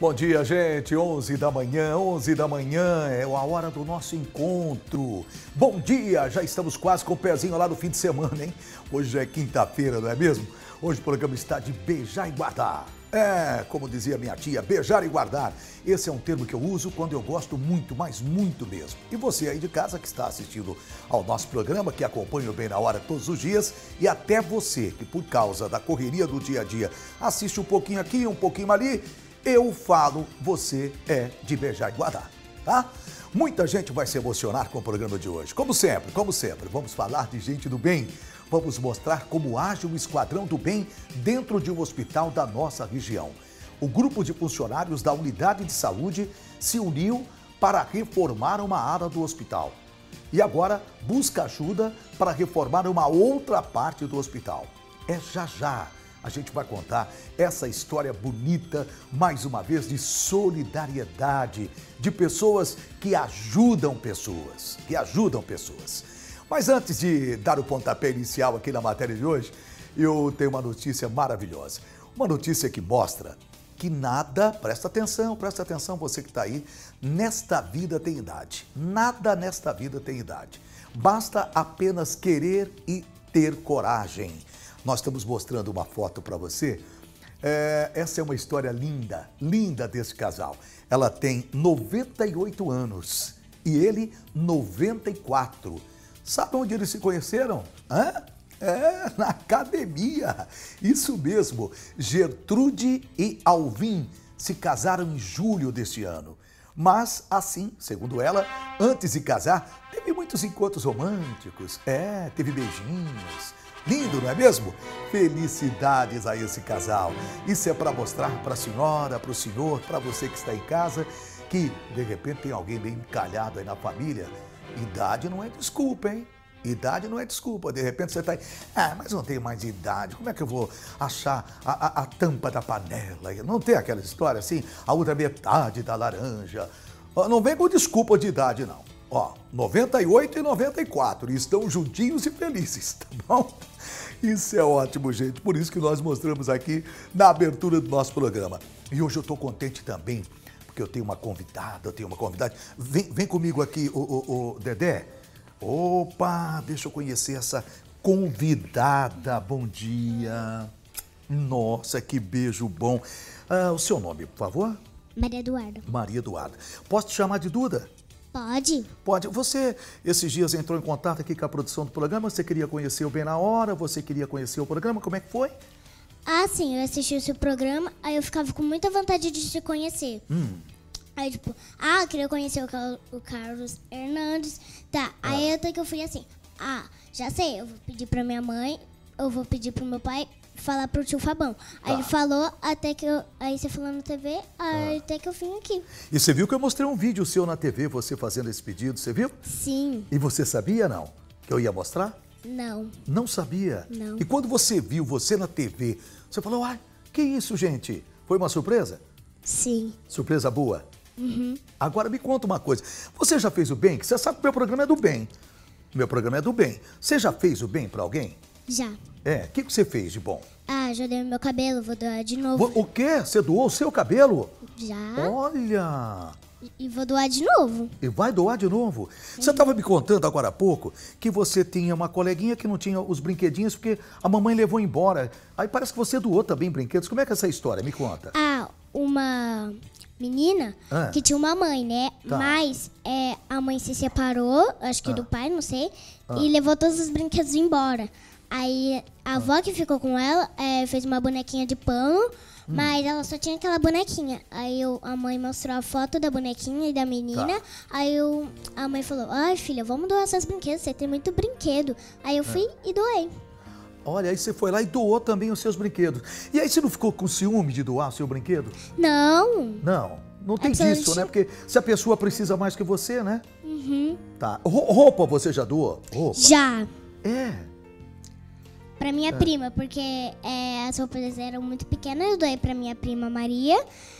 Bom dia, gente. 11 da manhã, 11 da manhã é a hora do nosso encontro. Bom dia, já estamos quase com o pezinho lá no fim de semana, hein? Hoje é quinta-feira, não é mesmo? Hoje o programa está de beijar e guardar. É, como dizia minha tia, beijar e guardar. Esse é um termo que eu uso quando eu gosto muito, mas muito mesmo. E você aí de casa que está assistindo ao nosso programa, que acompanha o Bem na Hora todos os dias, e até você que por causa da correria do dia a dia assiste um pouquinho aqui, um pouquinho ali, eu falo, você é de beijar e guardar, tá? Muita gente vai se emocionar com o programa de hoje. Como sempre, vamos falar de gente do bem. Vamos mostrar como age um esquadrão do bem dentro de um hospital da nossa região. O grupo de funcionários da unidade de saúde se uniu para reformar uma área do hospital. E agora busca ajuda para reformar uma outra parte do hospital. É já. A gente vai contar essa história bonita, mais uma vez, de solidariedade, de pessoas que ajudam pessoas, Mas antes de dar o pontapé inicial aqui na matéria de hoje, eu tenho uma notícia maravilhosa. Uma notícia que mostra que nada, presta atenção você que está aí, nesta vida tem idade. Nada nesta vida tem idade. Basta apenas querer e ter coragem. Nós estamos mostrando uma foto para você. Essa é uma história linda desse casal. Ela tem 98 anos e ele 94. Sabe onde eles se conheceram? Na academia. Isso mesmo. Gertrude e Alvin se casaram em julho deste ano. Mas, assim, segundo ela, antes de casar, teve muitos encontros românticos. Teve beijinhos. Lindo, não é mesmo? Felicidades a esse casal. Isso é para mostrar para a senhora, para o senhor, para você que está em casa, que de repente tem alguém bem encalhado aí na família. Idade não é desculpa, hein? Idade não é desculpa. De repente você está aí, mas eu não tenho mais idade. Como é que eu vou achar a tampa da panela? Não tem aquela história assim? A outra metade da laranja. Não vem com desculpa de idade, não. 98 e 94, e estão juntinhos e felizes, tá bom? Isso é ótimo, gente. Por isso que nós mostramos aqui na abertura do nosso programa. E hoje eu estou contente também, porque eu tenho uma convidada, Vem comigo aqui, o Dedé. Opa, deixa eu conhecer essa convidada. Bom dia. Nossa, que beijo bom. O seu nome, por favor? Maria Eduarda. Maria Eduarda. Posso te chamar de Duda? Pode. Pode. Você, esses dias, entrou em contato aqui com a produção do programa, você queria conhecer o Bem na Hora, você queria conhecer o programa, como é que foi? Sim, eu assisti o seu programa, aí eu ficava com muita vontade de te conhecer. Aí, eu queria conhecer o Carlos Hernandes. Tá, aí até que eu fui assim, já sei, eu vou pedir pra minha mãe, eu vou pedir pro meu pai, falar pro tio Fabão. Aí ele falou, aí você falou na TV, até que eu vim aqui. E você viu que eu mostrei um vídeo seu na TV, você fazendo esse pedido, você viu? Sim. E você sabia, não? Que eu ia mostrar? Não. Não sabia? Não. E quando você viu você na TV, você falou, que isso, gente? Foi uma surpresa? Sim. Surpresa boa? Uhum. Agora me conta uma coisa, você já fez o bem? Você sabe que o meu programa é do bem. Meu programa é do bem. Você já fez o bem pra alguém? Já. O que você fez de bom? Já dei meu cabelo, vou doar de novo. O quê? Você doou o seu cabelo? Já. Olha! E vou doar de novo. E vai doar de novo? Você estava me contando agora há pouco que você tinha uma coleguinha que não tinha os brinquedinhos porque a mamãe levou embora. Aí parece que você doou também brinquedos. Como é que é essa história? Me conta. Uma menina que tinha uma mãe, né? Tá. Mas a mãe se separou, acho que do pai, não sei, e levou todos os brinquedos embora. Aí a avó que ficou com ela fez uma bonequinha de pano, mas ela só tinha aquela bonequinha. Aí a mãe mostrou a foto da bonequinha e da menina. Tá. Aí a mãe falou, filha, vamos doar seus brinquedos, você tem muito brinquedo. Aí eu fui e doei. Olha, aí você foi lá e doou também os seus brinquedos. E aí você não ficou com ciúme de doar o seu brinquedo? Não. Não tem disso, né? Porque se a pessoa precisa mais que você, né? Uhum. Tá. Roupa você já doou? Roupa? Já. Pra minha prima, porque as roupas eram muito pequenas, eu doei pra minha prima Maria.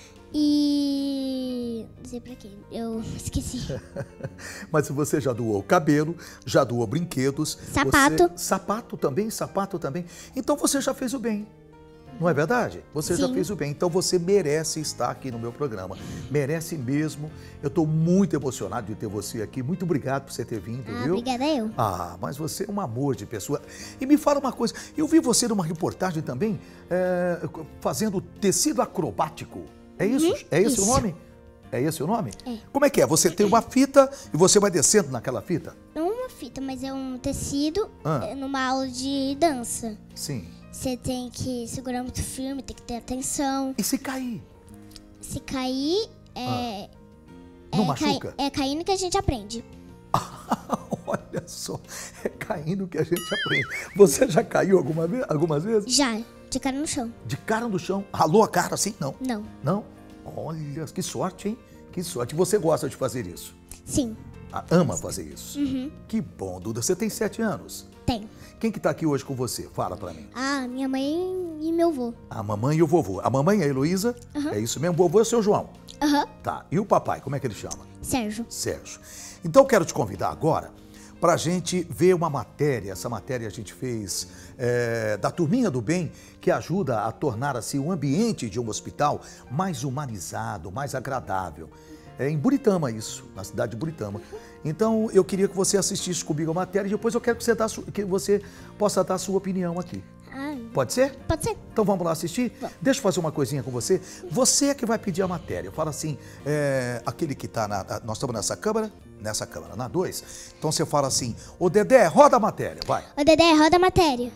E... não sei pra quê, eu esqueci. Mas você já doou cabelo, já doou brinquedos. Sapato. Sapato também. Então você já fez o bem. Não é verdade? Você já Sim. fez o bem, então você merece estar aqui no meu programa. Merece mesmo. Eu estou muito emocionado de ter você aqui. Muito obrigado por você ter vindo, viu? Obrigada eu. Ah, mas você é um amor de pessoa. E me fala uma coisa, eu vi você numa reportagem também, fazendo tecido acrobático. É isso? É esse o nome? É esse o nome? É. Como é que é? Você tem uma fita e você vai descendo naquela fita? Não uma fita, mas é um tecido Ah. numa aula de dança. Sim. Você tem que segurar muito firme, tem que ter atenção. E se cair? Se cair, Não machuca? É caindo que a gente aprende. Olha só, é caindo que a gente aprende. Você já caiu algumas vezes? Já, de cara no chão. De cara no chão? Ralou a cara assim? Não. Não. Não? Olha, que sorte, hein? Que sorte. Você gosta de fazer isso? Sim, Ama fazer isso? Que bom, Duda. Você tem 7 anos. tem. Quem que tá aqui hoje com você? Fala pra mim. Ah, minha mãe e meu avô. A mamãe e o vovô. A mamãe é a Heloísa? É isso mesmo? O vovô é o seu João? Aham, Tá. E o papai, como é que ele chama? Sérgio. Sérgio. Então eu quero te convidar agora para a gente ver uma matéria. Essa matéria a gente fez da Turminha do Bem, que ajuda a tornar assim o ambiente de um hospital mais humanizado, mais agradável. É em Buritama isso, na cidade de Buritama. Então eu queria que você assistisse comigo a matéria e depois eu quero que você possa dar a sua opinião aqui. Ah, Pode ser? pode ser. Então vamos lá assistir? Deixa eu fazer uma coisinha com você. Você é que vai pedir a matéria. Fala assim, aquele que está nós estamos nessa câmera, na 2. Então você fala assim, ô Dedé, roda a matéria, vai. Ô Dedé, roda a matéria.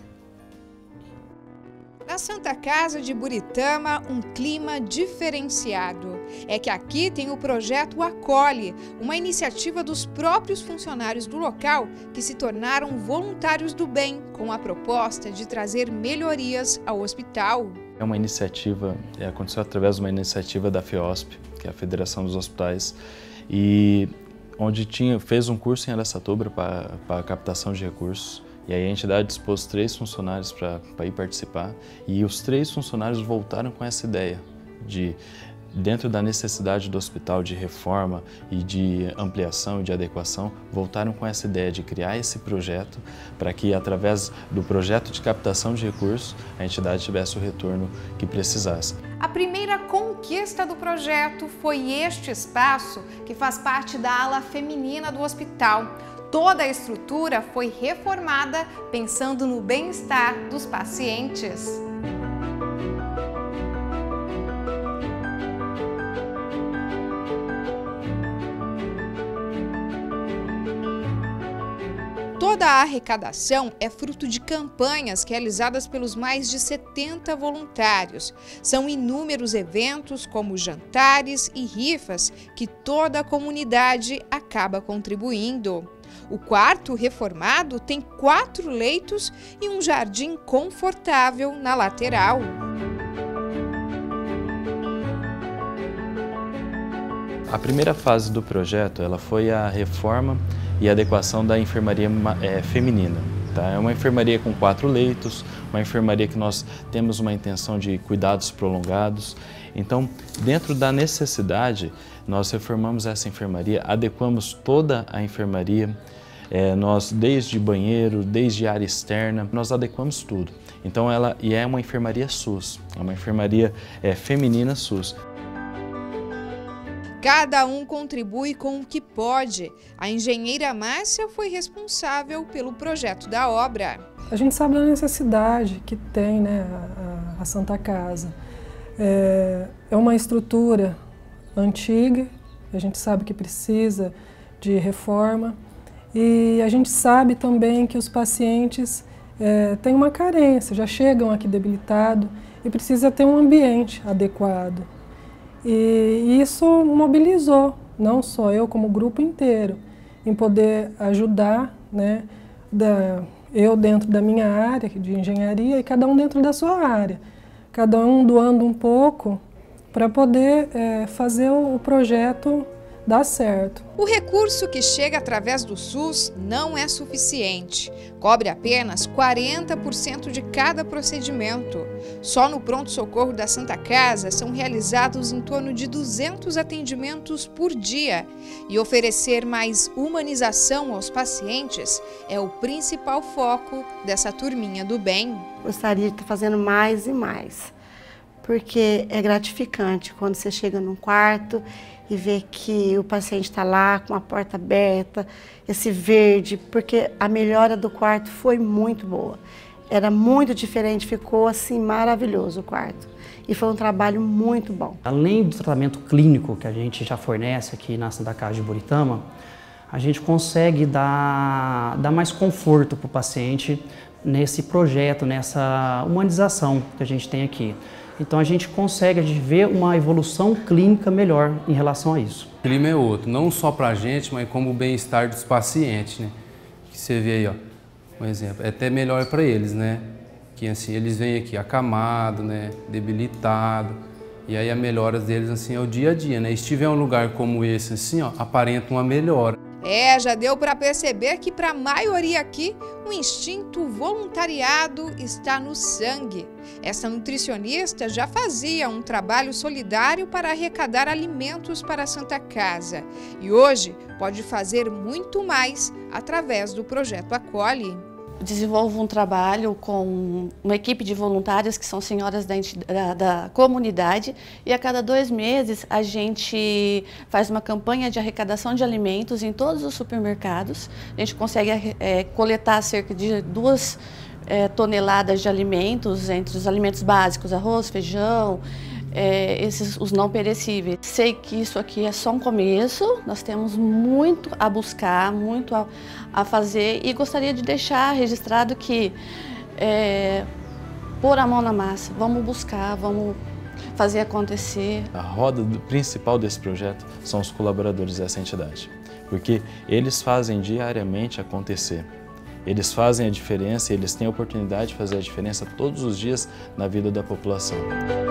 Na Santa Casa de Buritama, um clima diferenciado. É que aqui tem o projeto Acolhe, uma iniciativa dos próprios funcionários do local que se tornaram voluntários do bem, com a proposta de trazer melhorias ao hospital. É uma iniciativa, aconteceu através de uma iniciativa da FEOSP, que é a Federação dos Hospitais, e onde fez um curso em Araçatuba para captação de recursos. E aí a entidade dispôs 3 funcionários para ir participar, e os 3 funcionários voltaram com essa ideia de, dentro da necessidade do hospital de reforma e de ampliação e de adequação, voltaram com essa ideia de criar esse projeto para que, através do projeto de captação de recursos, a entidade tivesse o retorno que precisasse. A primeira conquista do projeto foi este espaço, que faz parte da ala feminina do hospital. Toda a estrutura foi reformada pensando no bem-estar dos pacientes. Toda a arrecadação é fruto de campanhas realizadas pelos mais de 70 voluntários. São inúmeros eventos, como jantares e rifas, que toda a comunidade acaba contribuindo. O quarto reformado tem 4 leitos e um jardim confortável na lateral. A primeira fase do projeto foi a reforma e adequação da enfermaria feminina. Tá? É uma enfermaria com 4 leitos, uma enfermaria que nós temos uma intenção de cuidados prolongados. Então, dentro da necessidade, nós reformamos essa enfermaria, adequamos toda a enfermaria, nós desde banheiro, desde área externa, nós adequamos tudo. Então, ela é uma enfermaria SUS, é uma enfermaria feminina SUS. Cada um contribui com o que pode. A engenheira Márcia foi responsável pelo projeto da obra. A gente sabe da necessidade que tem, né, a Santa Casa. É uma estrutura antiga, a gente sabe que precisa de reforma e a gente sabe também que os pacientes têm uma carência, já chegam aqui debilitados e precisa ter um ambiente adequado. E isso mobilizou, não só eu, como o grupo inteiro, em poder ajudar, né, eu dentro da minha área de engenharia e cada um dentro da sua área. Cada um doando um pouco para poder fazer o projeto dar certo. O recurso que chega através do SUS não é suficiente. Cobre apenas 40% de cada procedimento. Só no pronto-socorro da Santa Casa são realizados em torno de 200 atendimentos por dia. E oferecer mais humanização aos pacientes é o principal foco dessa turminha do bem. Gostaria de estar fazendo mais e mais. porque é gratificante quando você chega num quarto e vê que o paciente está lá com a porta aberta, esse verde, porque a melhora do quarto foi muito boa. Era muito diferente, ficou assim maravilhoso o quarto. E foi um trabalho muito bom. Além do tratamento clínico que a gente já fornece aqui na Santa Casa de Buritama, a gente consegue dar mais conforto para o paciente nesse projeto, nessa humanização que a gente tem aqui. Então a gente consegue ver uma evolução clínica melhor em relação a isso. O clima é outro, não só para a gente, mas como o bem-estar dos pacientes, né? Que você vê aí, ó, um exemplo, é até melhor para eles, né? Que assim, eles vêm aqui acamado, né? Debilitado, e aí a melhora deles assim é o dia a dia, né? E se tiver um lugar como esse assim, ó, aparenta uma melhora. Já deu para perceber que para a maioria aqui o instinto voluntariado está no sangue. Essa nutricionista já fazia um trabalho solidário para arrecadar alimentos para a Santa Casa e hoje pode fazer muito mais através do Projeto Acolhe. Desenvolvo um trabalho com uma equipe de voluntárias que são senhoras da comunidade e a cada 2 meses a gente faz uma campanha de arrecadação de alimentos em todos os supermercados. A gente consegue coletar cerca de 2 toneladas de alimentos, entre os alimentos básicos, arroz, feijão, os não perecíveis. Sei que isso aqui é só um começo, nós temos muito a buscar, muito a fazer e gostaria de deixar registrado que pôr a mão na massa, vamos buscar, vamos fazer acontecer. A roda principal desse projeto são os colaboradores dessa entidade, porque eles fazem diariamente acontecer. Eles fazem a diferença e eles têm a oportunidade de fazer a diferença todos os dias na vida da população.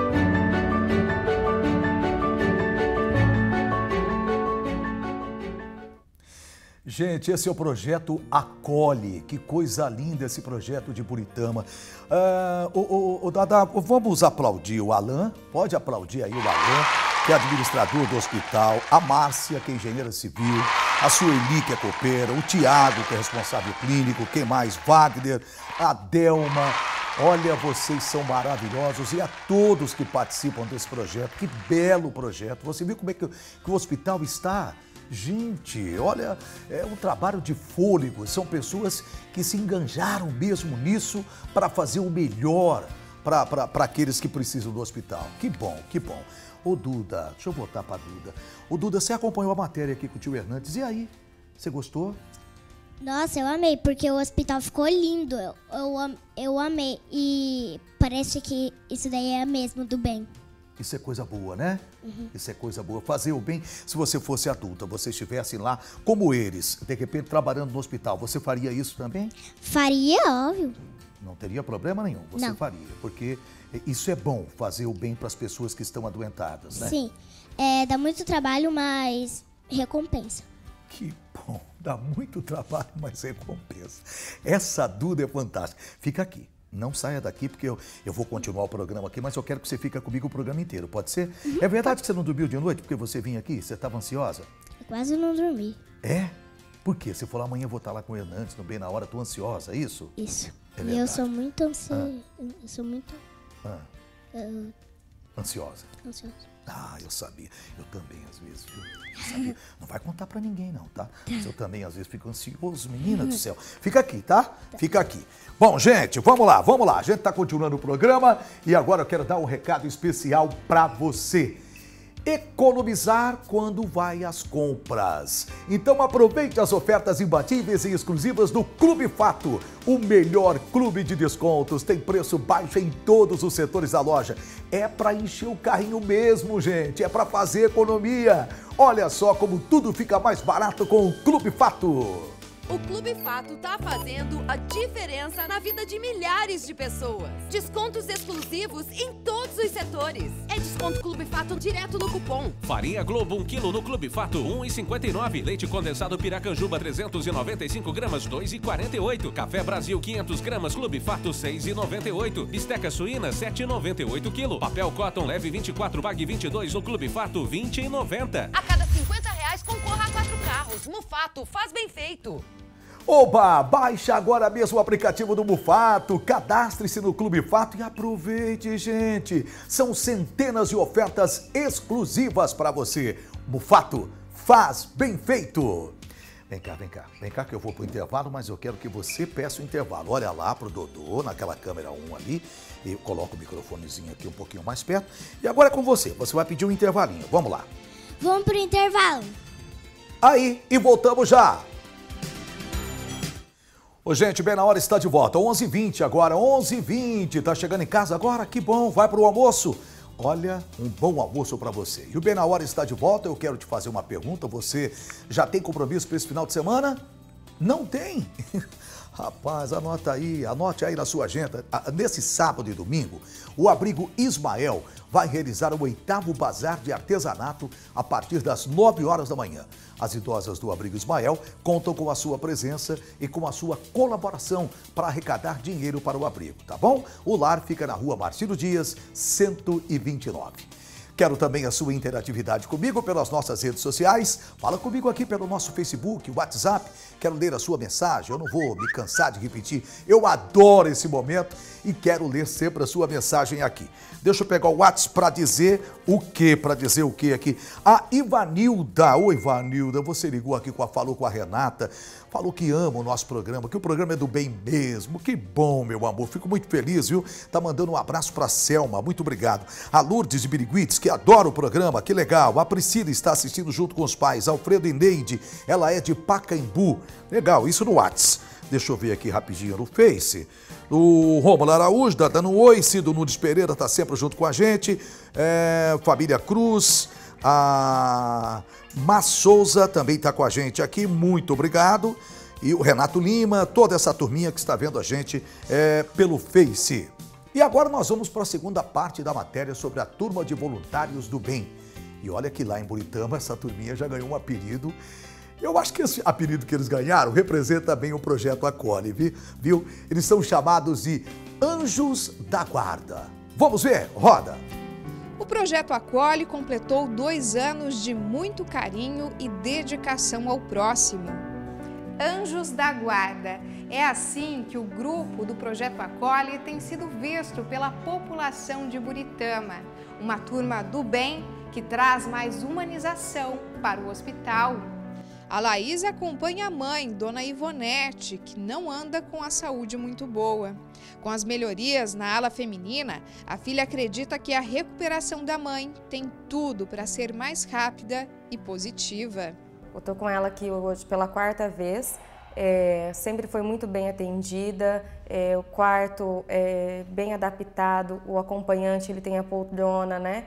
Gente, esse é o projeto Acolhe. Que coisa linda esse projeto de Buritama. Dada, vamos aplaudir o Alan. Pode aplaudir aí o Alan, que é administrador do hospital. A Márcia, que é engenheira civil. A Sueli, que é copeira. O Tiago, que é responsável clínico. Quem mais? Wagner. A Delma. Olha, vocês são maravilhosos. E a todos que participam desse projeto. Que belo projeto. Você viu como é que o hospital está? Gente, olha, é um trabalho de fôlego, são pessoas que se enganjaram mesmo nisso para fazer o melhor para aqueles que precisam do hospital. Que bom, que bom. Ô Duda, deixa eu voltar para a Duda. Ô Duda, você acompanhou a matéria aqui com o tio Hernandes, e aí? Você gostou? Nossa, eu amei, porque o hospital ficou lindo, eu amei e parece que isso daí é mesmo do bem. Isso é coisa boa, né? Uhum. Isso é coisa boa. Fazer o bem, se você fosse adulta, você estivesse lá como eles, de repente trabalhando no hospital, você faria isso também? Faria, óbvio. Não teria problema nenhum, você faria, porque isso é bom, fazer o bem para as pessoas que estão adoentadas, né? Sim, dá muito trabalho, mas recompensa. Que bom, dá muito trabalho, mas recompensa. Essa Duda é fantástica. Fica aqui. Não saia daqui, porque eu vou continuar o programa aqui, mas eu quero que você fique comigo o programa inteiro, pode ser? Uhum. É verdade que você não dormiu de noite porque você vinha aqui? Você estava ansiosa? Eu quase não dormi. É? Por quê? Você falou, amanhã eu vou estar lá com o Hernandes, no Bem na Hora, tô ansiosa, é isso? Isso. E eu sou muito ansiosa. Eu sou muito... Ansiosa? Ansiosa. Ah, eu sabia. Eu também, às vezes, sabia. Não vai contar pra ninguém, não, tá? Mas eu também, às vezes, fico ansioso. Menina do céu. Fica aqui, tá? Fica aqui. Bom, gente, vamos lá. A gente tá continuando o programa e agora eu quero dar um recado especial pra você. Economizar quando vai às compras. Então aproveite as ofertas imbatíveis e exclusivas do Clube Fato, o melhor clube de descontos. Tem preço baixo em todos os setores da loja. É para encher o carrinho mesmo, gente. É para fazer economia. Olha só como tudo fica mais barato com o Clube Fato. O Clube Fato tá fazendo a diferença na vida de milhares de pessoas. Descontos exclusivos em todos os setores. É desconto Clube Fato direto no cupom. Farinha Globo 1 kg no Clube Fato, 1,59. Leite condensado Piracanjuba 395 gramas, 2,48. Café Brasil 500 gramas, Clube Fato 6,98. Bisteca suína 7,98 kg. Papel Cotton leve 24, pague 22 no Clube Fato, 20,90. A cada R$50 concorra a 4 carros. No Fato, faz bem feito. Oba, baixe agora mesmo o aplicativo do Mufato, cadastre-se no Clube Fato e aproveite, gente. São centenas de ofertas exclusivas para você. Mufato, faz bem feito. Vem cá que eu vou pro intervalo, mas eu quero que você peça o intervalo. Olha lá pro Dodô, naquela câmera 1 ali, eu coloco o microfonezinho aqui um pouquinho mais perto. E agora é com você vai pedir um intervalinho, vamos lá. Vamos pro intervalo. Aí, e voltamos já. Ô, gente, bem na hora está de volta, 11h20 agora, 11h20, tá chegando em casa agora? Que bom, vai pro almoço. Olha, um bom almoço para você. E o Bem na Hora está de volta, eu quero te fazer uma pergunta, você já tem compromisso para esse final de semana? Não tem? Rapaz, anote aí na sua agenda. Nesse sábado e domingo, o Abrigo Ismael vai realizar o 8º Bazar de Artesanato a partir das 9 horas da manhã. As idosas do Abrigo Ismael contam com a sua presença e com a sua colaboração para arrecadar dinheiro para o abrigo, tá bom? O lar fica na rua Marcílio Dias, 129. Quero também a sua interatividade comigo pelas nossas redes sociais. Fala comigo aqui pelo nosso Facebook, WhatsApp. Quero ler a sua mensagem, eu não vou me cansar de repetir. Eu adoro esse momento e quero ler sempre a sua mensagem aqui. Deixa eu pegar o WhatsApp para dizer o quê? Para dizer o quê aqui? A Ivanilda. Oi, Ivanilda, você ligou aqui, falou com a Renata, falou que ama o nosso programa, que o programa é do bem mesmo. Que bom, meu amor, fico muito feliz, viu? Tá mandando um abraço para Selma, muito obrigado. A Lourdes de Biriguites, que adora o programa, que legal. A Priscila está assistindo junto com os pais, Alfredo e Neide, ela é de Pacaembu. Legal, isso no WhatsApp. Deixa eu ver aqui rapidinho no Face. O Rômulo Araújo tá dando um oi, Cido Nunes Pereira tá sempre junto com a gente. Família Cruz, a Mas Souza também tá com a gente aqui, muito obrigado. E o Renato Lima, toda essa turminha que está vendo a gente pelo Face. E agora nós vamos para a segunda parte da matéria sobre a Turma de Voluntários do Bem. E olha que lá em Buritama essa turminha já ganhou um apelido. Eu acho que esse apelido que eles ganharam representa bem o Projeto Acolhe, viu? Eles são chamados de Anjos da Guarda. Vamos ver? Roda! O Projeto Acolhe completou 2 anos de muito carinho e dedicação ao próximo. Anjos da Guarda. É assim que o grupo do Projeto Acolhe tem sido visto pela população de Buritama. Uma turma do bem que traz mais humanização para o hospital. A Laís acompanha a mãe, Dona Ivonete, que não anda com a saúde muito boa. Com as melhorias na ala feminina, a filha acredita que a recuperação da mãe tem tudo para ser mais rápida e positiva. Eu estou com ela aqui hoje pela 4ª vez, sempre foi muito bem atendida, o quarto é bem adaptado, o acompanhante ele tem a poltrona, né?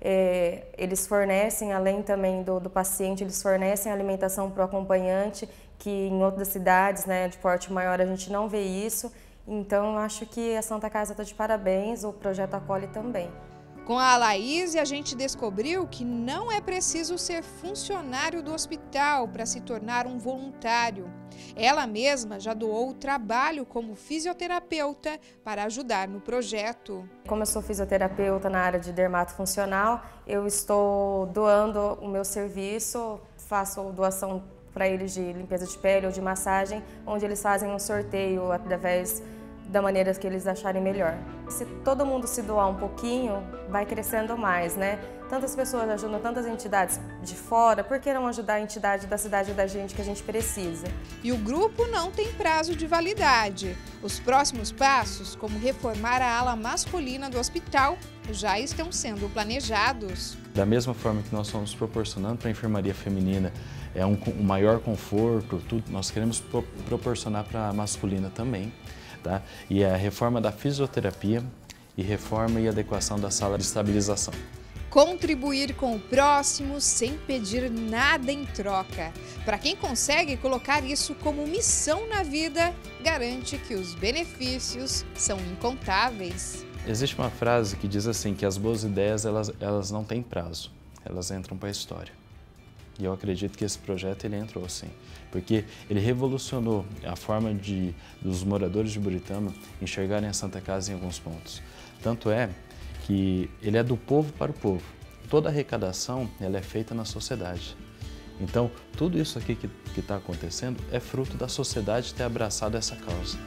Eles fornecem, além também do paciente, eles fornecem alimentação para o acompanhante, que em outras cidades, né, de porte maior a gente não vê isso. Então, eu acho que a Santa Casa está de parabéns, o Projeto Acolhe também. Com a Laís, a gente descobriu que não é preciso ser funcionário do hospital para se tornar um voluntário. Ela mesma já doou o trabalho como fisioterapeuta para ajudar no projeto. Como eu sou fisioterapeuta na área de dermatofuncional, eu estou doando o meu serviço, faço doação para eles de limpeza de pele ou de massagem, onde eles fazem um sorteio através da maneira que eles acharem melhor. Se todo mundo se doar um pouquinho, vai crescendo mais, né? Tantas pessoas ajudam tantas entidades de fora, por que não ajudar a entidade da cidade da gente que a gente precisa? E o grupo não tem prazo de validade. Os próximos passos, como reformar a ala masculina do hospital, já estão sendo planejados. Da mesma forma que nós estamos proporcionando para a enfermaria feminina um maior conforto, tudo, nós queremos proporcionar para a masculina também. Tá? E a reforma da fisioterapia e reforma e adequação da sala de estabilização. Contribuir com o próximo sem pedir nada em troca. Para quem consegue colocar isso como missão na vida, garante que os benefícios são incontáveis. Existe uma frase que diz assim, que as boas ideias elas não têm prazo, elas entram para a história. E eu acredito que esse projeto ele entrou assim, porque ele revolucionou a forma dos moradores de Buritama enxergarem a Santa Casa em alguns pontos. Tanto é que ele é do povo para o povo. Toda a arrecadação ela é feita na sociedade. Então, tudo isso aqui que está acontecendo é fruto da sociedade ter abraçado essa causa.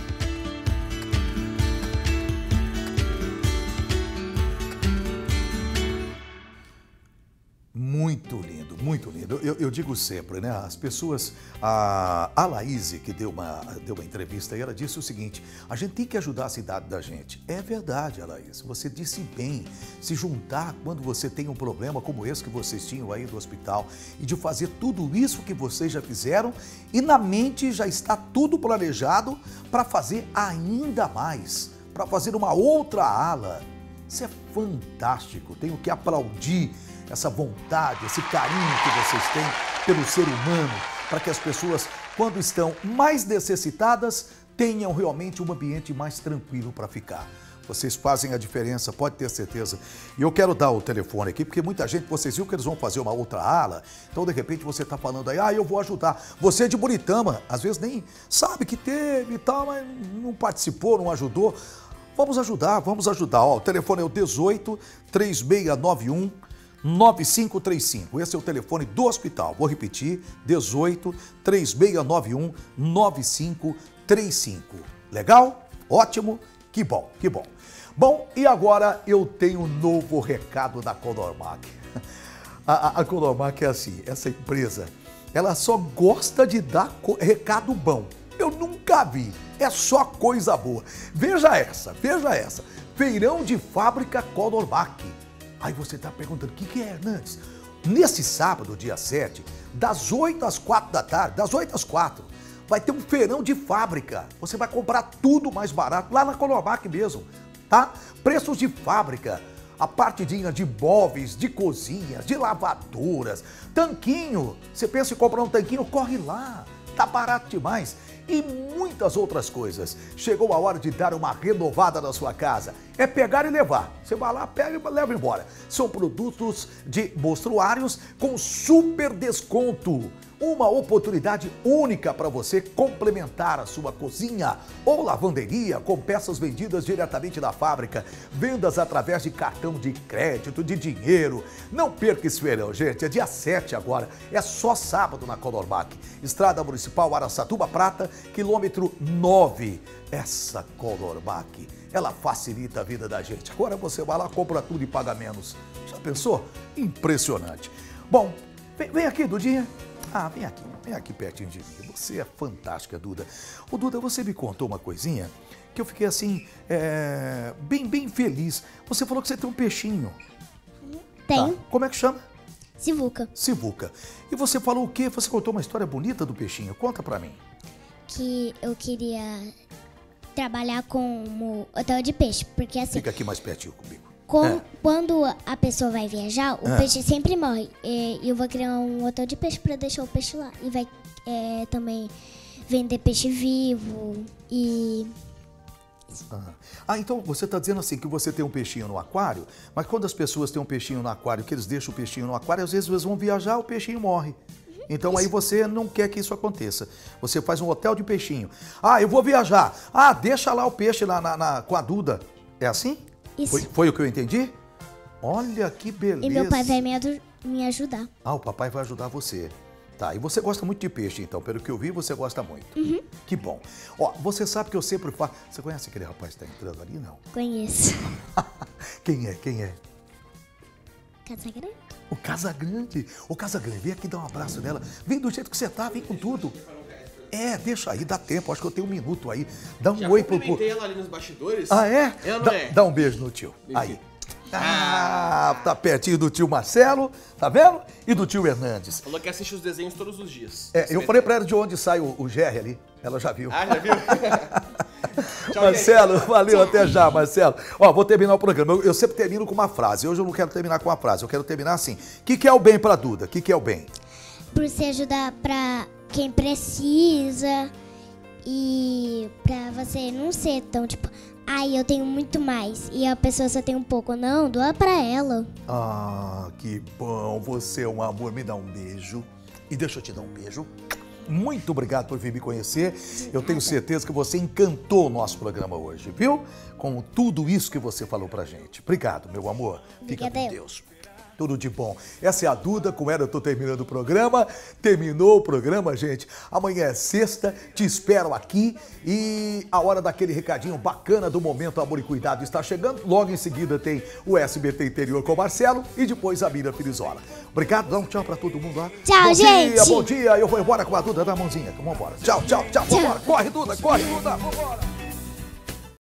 Muito lindo, muito lindo. Eu digo sempre, né? As pessoas... A Laís, que deu uma entrevista aí, ela disse o seguinte: a gente tem que ajudar a cidade da gente. É verdade, Laís. Você disse bem. Se juntar quando você tem um problema como esse que vocês tinham aí do hospital e de fazer tudo isso que vocês já fizeram e na mente já está tudo planejado para fazer ainda mais, para fazer uma outra ala. Isso é fantástico. Tenho que aplaudir essa vontade, esse carinho que vocês têm pelo ser humano, para que as pessoas, quando estão mais necessitadas, tenham realmente um ambiente mais tranquilo para ficar. Vocês fazem a diferença, pode ter certeza. E eu quero dar o telefone aqui, porque muita gente, vocês viram que eles vão fazer uma outra ala, então de repente você está falando aí, eu vou ajudar. Você é de Buritama, às vezes nem sabe que teve e tal, mas não participou, não ajudou. Vamos ajudar, vamos ajudar. Ó, o telefone é o 18 3691 9535. Esse é o telefone do hospital. Vou repetir: 18 3691 9535. Legal? Ótimo? Que bom, que bom. Bom, e agora eu tenho um novo recado da Conormac. A Conormac é assim, essa empresa, ela só gosta de dar recado bom. Eu nunca vi, é só coisa boa. Veja essa, veja essa. Feirão de fábrica Conormac. Aí você está perguntando, o que é, Hernandes? Nesse sábado, dia 7, das 8 às 4 da tarde, das 8 às 4, vai ter um feirão de fábrica. Você vai comprar tudo mais barato, lá na Conormac mesmo, tá? Preços de fábrica, a partidinha de móveis, de cozinhas, de lavadoras, tanquinho. Você pensa em comprar um tanquinho, corre lá, tá barato demais. E muitas outras coisas. Chegou a hora de dar uma renovada na sua casa. É pegar e levar. Você vai lá, pega e leva embora. São produtos de mostruários com super desconto. Uma oportunidade única para você complementar a sua cozinha ou lavanderia com peças vendidas diretamente da fábrica. Vendas através de cartão de crédito, de dinheiro. Não perca esse feirão, gente. É dia 7 agora. É só sábado na Conormac. Estrada Municipal Araçatuba Prata, quilômetro 9. Essa Conormac, ela facilita a vida da gente. Agora você vai lá, compra tudo e paga menos. Já pensou? Impressionante. Bom, vem aqui, Dudinha. Ah, vem aqui pertinho de mim. Você é fantástica, Duda. Ô, Duda, você me contou uma coisinha que eu fiquei assim, bem feliz. Você falou que você tem um peixinho. Tem. Tá. Como é que chama? Sivuca. Sivuca. E você falou o quê? Você contou uma história bonita do peixinho. Conta pra mim. Que eu queria trabalhar como hotel de peixe, porque assim... Fica aqui mais pertinho comigo. Quando a pessoa vai viajar, o peixe sempre morre. E eu vou criar um hotel de peixe para deixar o peixe lá. E vai também vender peixe vivo e... então você está dizendo assim que você tem um peixinho no aquário, mas quando as pessoas têm um peixinho no aquário, que eles deixam o peixinho no aquário, às vezes eles vão viajar, o peixinho morre. Então isso. Aí você não quer que isso aconteça. Você faz um hotel de peixinho. Eu vou viajar. Deixa lá o peixe com a Duda. É assim? Isso. Foi o que eu entendi? Olha que beleza. E meu pai vai me ajudar. O papai vai ajudar você. Tá, e você gosta muito de peixe, então. Pelo que eu vi, você gosta muito. Uhum. Que bom. Ó, você sabe que eu sempre falo... Você conhece aquele rapaz que está entrando ali, não? Conheço. Quem é? Casagrande. O Casagrande. Ô, Casagrande, vem aqui dar um abraço nela. Vem do jeito que você tá, vem com tudo. Deixa aí, dá tempo. Acho que eu tenho um minuto aí. Dá um oi pro... Já ela ali nos bastidores. É? É ou não é? Dá um beijo no tio. Aí. Tá pertinho do tio Marcelo, tá vendo? E do tio Hernandes. Falou que assiste os desenhos todos os dias. Eu falei pra ela de onde sai o Jerry ali. Ela já viu. Já viu? Tchau, Marcelo, valeu, até já, Marcelo. Ó, vou terminar o programa. Eu sempre termino com uma frase. Hoje eu não quero terminar com uma frase. Eu quero terminar assim. O que é o bem pra Duda? O que é o bem? Por você ajudar pra quem precisa e pra você não ser tão tipo, eu tenho muito mais e a pessoa só tem um pouco. Não, doa pra ela. Que bom, você é um amor. Me dá um beijo. E deixa eu te dar um beijo. Muito obrigado por vir me conhecer. Eu tenho certeza que você encantou o nosso programa hoje, viu? Com tudo isso que você falou pra gente. Obrigado, meu amor. Fica com Deus. Tudo de bom. Essa é a Duda, com ela eu tô terminando o programa. Terminou o programa, gente. Amanhã é sexta, te espero aqui. E a hora daquele recadinho bacana do Momento Amor e Cuidado está chegando. Logo em seguida tem o SBT Interior com o Marcelo e depois a Mira Filizola. Obrigado, dá um tchau pra todo mundo lá. Tchau, gente. Bom dia. Eu vou embora com a Duda da mãozinha. Vamos embora. Tchau, tchau, tchau. Vambora. Corre, Duda, vambora.